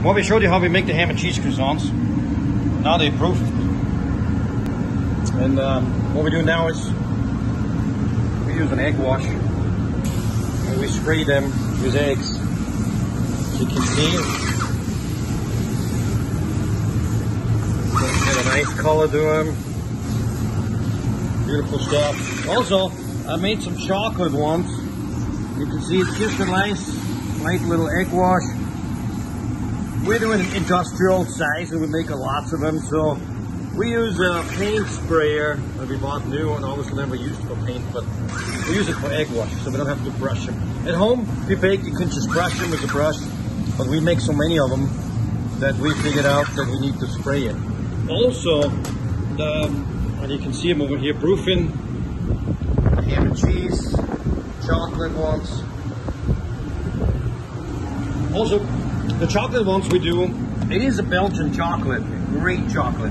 Well, we showed you how we make the ham and cheese croissants. Now they're proof. And what we do now is we use an egg wash and we spray them with eggs. As you can see, get a nice color to them. Beautiful stuff. Also, I made some chocolate ones. You can see it's just a nice light little egg wash. We're doing an industrial size and we make lots of them, so we use a paint sprayer that we bought new and obviously never used for paint, but we use it for egg wash so we don't have to brush them. At home, if you bake, you can just brush them with a brush, but we make so many of them that we figured out that we need to spray it. Also, and you can see them over here, proofing ham and cheese, chocolate ones. Also, the chocolate ones we do, it is a Belgian chocolate, great chocolate.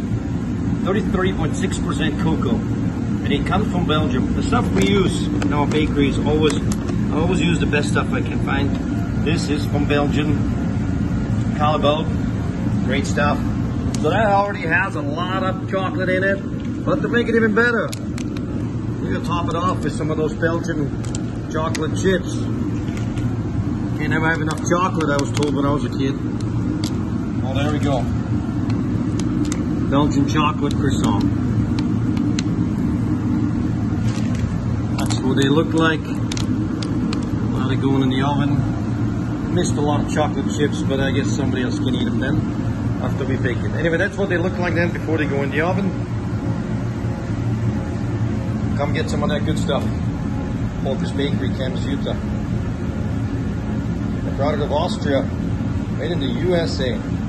33.6% cocoa, and it comes from Belgium. The stuff we use in our bakery is I always use the best stuff I can find. This is from Belgium, Calabel, great stuff. So that already has a lot of chocolate in it, but to make it even better, we're gonna top it off with some of those Belgian chocolate chips. You never have enough chocolate, I was told when I was a kid. Oh, there we go. Belgian chocolate croissant. That's what they look like. Now they're going in the oven. Missed a lot of chocolate chips, but I guess somebody else can eat them then after we bake it. Anyway, that's what they look like then before they go in the oven. Come get some of that good stuff. Volker's Bakery, Kansas, Utah. A product of Austria, made in the USA.